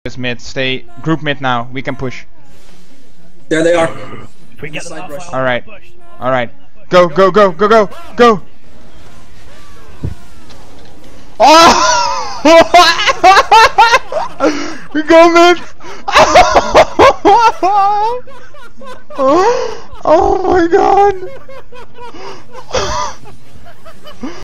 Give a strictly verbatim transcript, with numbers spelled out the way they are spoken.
This mid, stay group mid now. We can push. There they are. If we get them off, All right, all right. Go, go, go, go, go, go. Oh! We go mid. Oh my god.